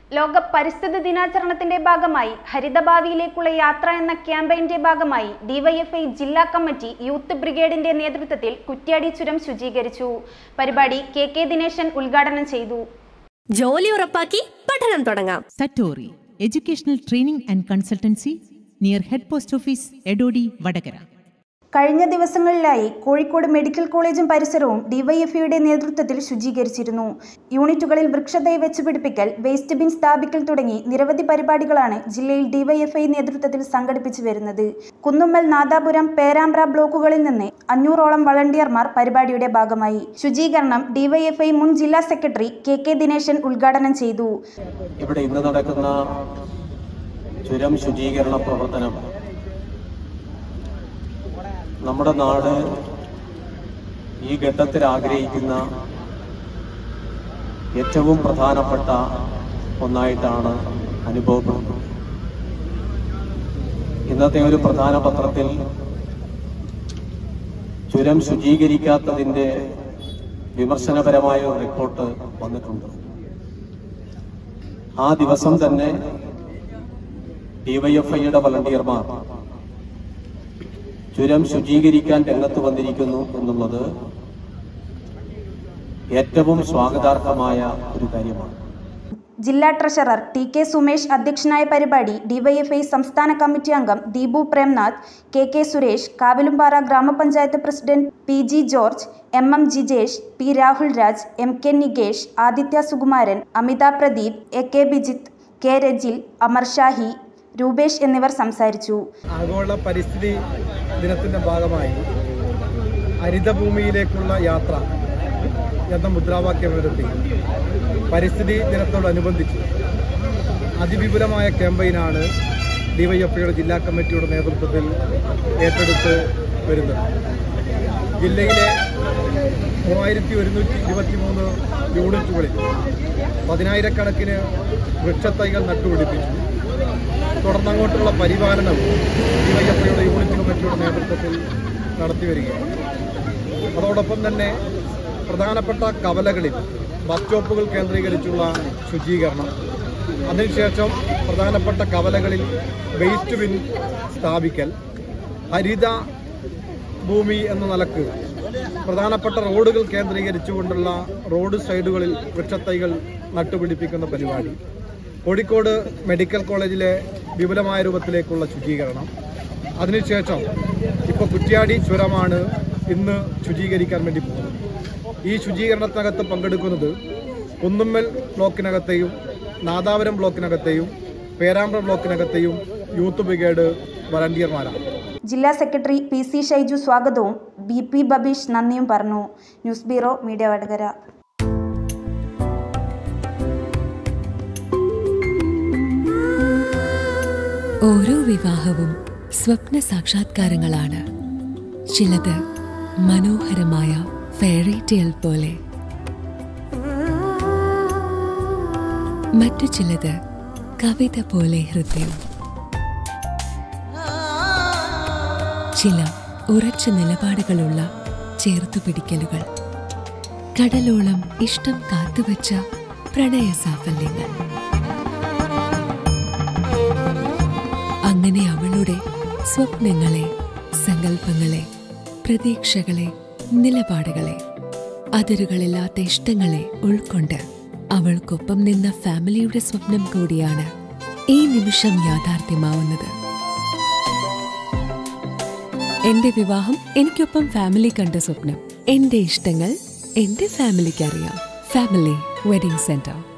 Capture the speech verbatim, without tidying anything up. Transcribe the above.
ലോക പരിസ്ഥിതി ദിനാചരണത്തിന്റെ ഭാഗമായി ഹരിതഭാവിയിലേക്കുള്ള യാത്ര എന്ന ക്യാമ്പയിന്റെ ഭാഗമായി ഡിവൈഎഫ്ഐ ജില്ലാ കമ്മിറ്റി യൂത്ത് ബ്രിഗേഡിന്റെ നേതൃത്വത്തിൽ കുറ്റ്യാടി ചുരം ശുചീകരിച്ചു. പരിപാടി കെ കെ ദിനേശൻ ഉദ്ഘാടനം ചെയ്തു. ജോലി ഉറപ്പാക്കി പഠനം തുടങ്ങാം. സറ്റോറി educational training and consultancy near head post office Edodi Vadakara. കഴിഞ്ഞ ദിവസങ്ങളിലായി കോഴിക്കോട് മെഡിക്കൽ കോളേജും പരിസരവും ഡിവൈഎഫ്ഐയുടെ നേതൃത്വത്തിൽ ശുചീകരിച്ചിരുന്നു. യൂണിറ്റുകളിൽ വൃക്ഷത്തൈ വെച്ചുപിടിപ്പിക്കൽ, വേസ്റ്റ് ബിൻ സ്ഥാപിക്കൽ തുടങ്ങി നിരവധി പരിപാടികളാണ് ജില്ലയിൽ ഡിവൈഎഫ്ഐ നേതൃത്വത്തിൽ സംഘടിപ്പിച്ചു വരുന്നത്. കുന്നുമ്മൽ, നാദാപുരം, പേരാമ്പ്ര ബ്ലോക്കുകളിൽ നിന്ന് അഞ്ഞൂറോളം വളണ്ടിയർമാർ പരിപാടിയുടെ ഭാഗമായി. ശുചീകരണം ഡിവൈഎഫ്ഐ മുൻ ജില്ലാ സെക്രട്ടറി കെ കെ ദിനേശൻ ഉദ്ഘാടനം ചെയ്തു. ഇവിടെ ഇന്ന് നടക്കുന്ന ചുരം ശുചീകരണ പ്രവർത്തനം നമ്മുടെ നാട് ഈ ഘട്ടത്തിൽ ആഗ്രഹിക്കുന്ന ഏറ്റവും പ്രധാനപ്പെട്ട ഒന്നായിട്ടാണ് അനുഭവപ്പെടുന്നത്. ഇന്നത്തെ ഒരു പ്രധാന പത്രത്തിൽ ചുരം ശുചീകരിക്കാത്തതിന്റെ വിമർശനപരമായ ഒരു റിപ്പോർട്ട് വന്നിട്ടുണ്ട്. ആ ദിവസം തന്നെ ഡിവൈഎഫ്ഐയുടെ വളണ്ടിയർമാർ ചുരം ശുചീകരിക്കാൻ രംഗത്ത് വന്നിരിക്കുന്നു എന്നുള്ളത് ഏറ്റവും സ്വാഗതാർഹമായ ഒരു കാര്യമാണ്. ജില്ലാ ട്രഷറർ ടി കെ സുമേഷ് അധ്യക്ഷനായ പരിപാടി ഡിവൈഎഫ്ഐ സംസ്ഥാന കമ്മിറ്റി അംഗം ദീപു പ്രേംനാഥ്, കെ കെ സുരേഷ്, കാവിലുംപാറ ഗ്രാമപഞ്ചായത്ത് president P G George, M M Jijesh, P Rahul Raj, M K Nikesh, Aditya Sukumaran, Amitha Pradeep, A K Bijith, K Rajil, Amar Shahi, Rupesh എന്നിവർ സംസാരിച്ചു. ആഗോള പരിസ്ഥിതി ദിനത്തിന്റെ ഭാഗമായി ഹരിതഭൂമിയിലേക്കുള്ള യാത്ര എന്ന മുദ്രാവാക്യം ഉയർത്തി പരിസ്ഥിതി ദിനത്തോടനുബന്ധിച്ച് അതിവിപുലമായ ക്യാമ്പയിനാണ് ഡിവൈഎഫ്ഐയുടെ ജില്ലാ കമ്മിറ്റിയുടെ നേതൃത്വത്തിൽ ഏറ്റെടുത്ത് വരുന്നത്. ജില്ലയിലെ മൂവായിരത്തി ഒരുന്നൂറ്റി ഇരുപത്തി മൂന്ന് യൂണിറ്റുകളിൽ പതിനായിരക്കണക്കിന് വൃക്ഷത്തൈകൾ നട്ടുപിടിപ്പിച്ചു. തുടർന്നങ്ങോട്ടുള്ള പരിപാലനം ഡിവൈഎഫ്ഐയുടെ യൂണിറ്റ് കമ്മിറ്റിയുടെ നേതൃത്വത്തിൽ നടത്തിവരികയാണ്. അതോടൊപ്പം തന്നെ പ്രധാനപ്പെട്ട കവലകളിൽ ബസ് സ്റ്റോപ്പുകൾ കേന്ദ്രീകരിച്ചുള്ള ശുചീകരണം, അതിനുശേഷം പ്രധാനപ്പെട്ട കവലകളിൽ വേസ്റ്റ് ബിൻ സ്ഥാപിക്കൽ, ഹരിത ഭൂമി എന്ന നിലക്ക് പ്രധാനപ്പെട്ട റോഡുകൾ കേന്ദ്രീകരിച്ചുകൊണ്ടുള്ള റോഡ് സൈഡുകളിൽ വൃക്ഷത്തൈകൾ നട്ടുപിടിപ്പിക്കുന്ന പരിപാടി, കോഴിക്കോട് മെഡിക്കൽ കോളേജിലെ വിപുലമായ രൂപത്തിലേക്കുള്ള ശുചീകരണം, അതിനുശേഷം ഇപ്പോൾ കുറ്റ്യാടി ചുരമാണ് ഇന്ന് ശുചീകരിക്കാൻ വേണ്ടി പോകുന്നത്. ഈ ശുചീകരണത്തിനകത്ത് പങ്കെടുക്കുന്നത് കുന്നുമ്മൽ ബ്ലോക്കിനകത്തെയും നാദാപുരം ബ്ലോക്കിനകത്തെയും പേരാമ്പ്ര ബ്ലോക്കിനകത്തെയും യൂത്ത് ബ്രിഗേഡ് വളണ്ടിയർമാരാണ്. ജില്ലാ സെക്രട്ടറി പി സി ഷൈജു സ്വാഗതവും ബി പി ബബീഷ് നന്ദിയും പറഞ്ഞു. News bureau, media Vadakara. ഓരോ വിവാഹവും സ്വപ്ന സാക്ഷാത്കാരങ്ങളാണ്. ചിലത് മനോഹരമായ ഫെയറി ടെയിൽ പോലെ, മറ്റു ചിലത് കവിത പോലെ ഹൃദയം. ചില ഉറച്ച നിലപാടുകളുള്ള ചേർത്തുപിടിക്കലുകൾ, കടലോളം ഇഷ്ടം കാത്തുവച്ച പ്രണയ സാഫല്യങ്ങൾ. അങ്ങനെ അവളുടെ സ്വപ്നങ്ങളെ, സങ്കല്പങ്ങളെ, പ്രതീക്ഷകളെ, നിലപാടുകളെ, അതിരുകളില്ലാത്ത ഇഷ്ടങ്ങളെ ഉൾക്കൊണ്ട് അവൾക്കൊപ്പം നിന്ന ഫാമിലിയുടെ സ്വപ്നം കൂടിയാണ് ഈ നിമിഷം യാഥാർത്ഥ്യമാവുന്നത്. എന്റെ വിവാഹം എനിക്കൊപ്പം ഫാമിലി കണ്ട സ്വപ്നം. എന്റെ ഇഷ്ടങ്ങൾ എന്റെ ഫാമിലിക്ക് അറിയാം. Family wedding centre.